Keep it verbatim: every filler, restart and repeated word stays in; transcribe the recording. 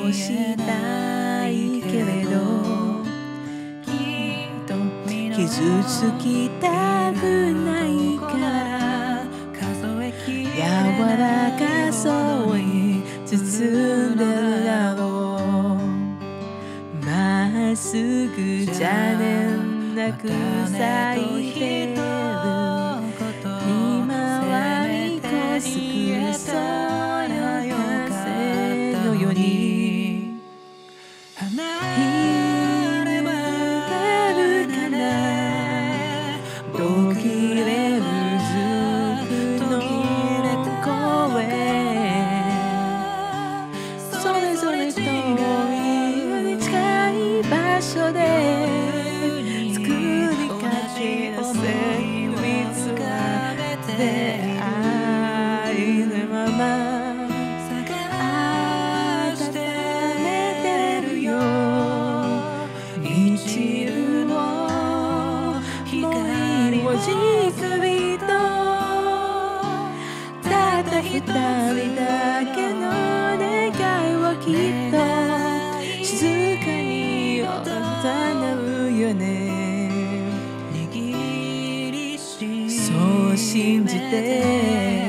そうしたいけれど傷つきたくないから柔らかそうに包んでるだろうまっすぐじゃねんなく咲いてる今はみこすくそうよ風のように離れるかな途切れるずくの声それぞれ遠いより近い場所で作りかけの旋律が出会いのまま温めてるよ一縷の光をじくりとたった二人だけの願いはきっと静かに叶うよねそう信じて